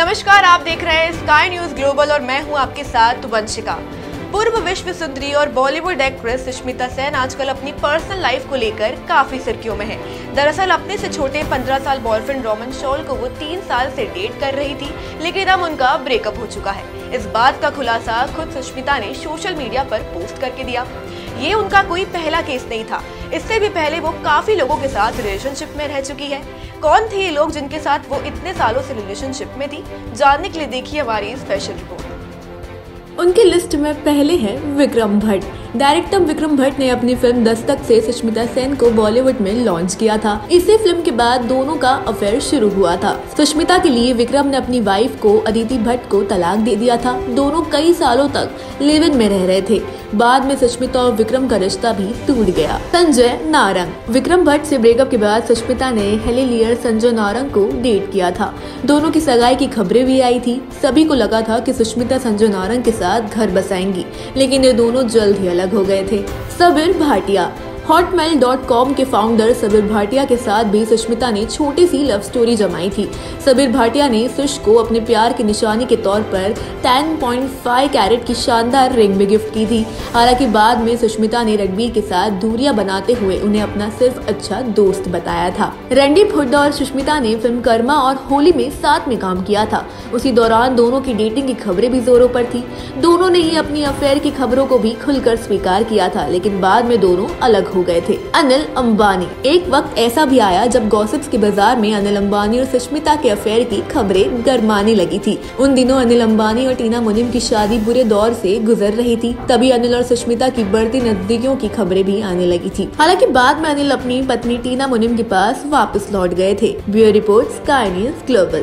नमस्कार, आप देख रहे हैं स्काई न्यूज ग्लोबल और मैं हूं आपके साथ वंशिका। पूर्व विश्व सुंदरी और बॉलीवुड एक्ट्रेस सुष्मिता सेन आजकल अपनी पर्सनल लाइफ को लेकर काफी सुर्खियों में है। दरअसल अपने से छोटे 15 साल बॉयफ्रेंड रोमन शॉल को वो 3 साल से डेट कर रही थी, लेकिन अब उनका ब्रेकअप हो चुका है। इस बात का खुलासा खुद सुष्मिता ने सोशल मीडिया पर पोस्ट करके दिया। ये उनका कोई पहला केस नहीं था, इससे भी पहले वो काफी लोगों के साथ रिलेशनशिप में रह चुकी है। कौन थे ये लोग जिनके साथ वो इतने सालों से रिलेशनशिप में थी? जानने के लिए देखिए हमारी स्पेशल रिपोर्ट। उनकी लिस्ट में पहले है विक्रम भट्ट। डायरेक्टर विक्रम भट्ट ने अपनी फिल्म दस्तक से सुष्मिता सेन को बॉलीवुड में लॉन्च किया था। इसी फिल्म के बाद दोनों का अफेयर शुरू हुआ था। सुष्मिता के लिए विक्रम ने अपनी वाइफ को अदिति भट्ट को तलाक दे दिया था। दोनों कई सालों तक लिव इन में रह रहे थे। बाद में सुष्मिता और विक्रम का रिश्ता भी टूट गया। संजय नारंग। विक्रम भट्ट से ब्रेकअप के बाद सुष्मिता ने हेलिलियर संजय नारंग को डेट किया था। दोनों की सगाई की खबरें भी आई थी। सभी को लगा था कि सुष्मिता संजय नारंग के साथ घर बसाएंगी, लेकिन ये दोनों जल्द ही अलग हो गए थे। सबीर भाटिया। hotmail.com के फाउंडर सबीर भाटिया के साथ भी सुष्मिता ने छोटी सी लव स्टोरी जमाई थी। सबीर भाटिया ने सुष को अपने प्यार की निशानी के तौर पर 10.5 कैरेट की शानदार रिंग भी गिफ्ट की थी। हालांकि बाद में सुष्मिता ने रणबीर के साथ दूरियां बनाते हुए उन्हें अपना सिर्फ अच्छा दोस्त बताया था। रणदीप हुड्डा और सुष्मिता ने फिल्म कर्मा और होली में साथ में काम किया था। उसी दौरान दोनों की डेटिंग की खबरें भी जोरों पर थी। दोनों ने ही अपनी अफेयर की खबरों को भी खुलकर स्वीकार किया था, लेकिन बाद में दोनों अलग हो गए थे। अनिल अंबानी। एक वक्त ऐसा भी आया जब गॉसिप्स के बाजार में अनिल अंबानी और सुष्मिता के अफेयर की खबरें गरमाने लगी थी। उन दिनों अनिल अंबानी और टीना मुनिम की शादी बुरे दौर से गुजर रही थी। तभी अनिल और सुष्मिता की बढ़ती नजदीकियों की खबरें भी आने लगी थी। हालांकि बाद में अनिल अपनी पत्नी टीना मुनिम के पास वापस लौट गए थे। Bureau report, sky news global.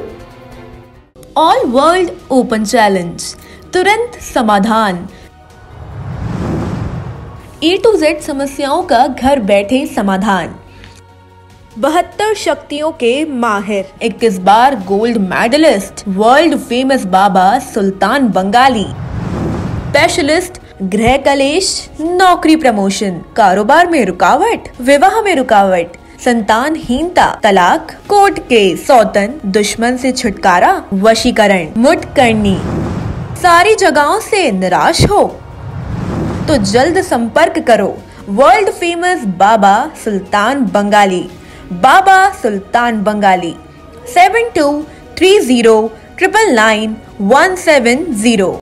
All world open challenge, तुरंत समाधान। A to Z समस्याओं का घर बैठे समाधान। 72 शक्तियों के माहिर, 21 बार gold medalist, world famous Baba Sultan Bengali, specialist गृह कलेश, नौकरी प्रमोशन, कारोबार में रुकावट, विवाह में रुकावट, संतानहीनता, तलाक, कोर्ट केस, सौतन, दुश्मन से छुटकारा, वशीकरण, मुठ करनी, सारी जगहों से निराश हो तो जल्द संपर्क करो वर्ल्ड फेमस बाबा सुल्तान बंगाली। बाबा सुल्तान बंगाली 7230999170।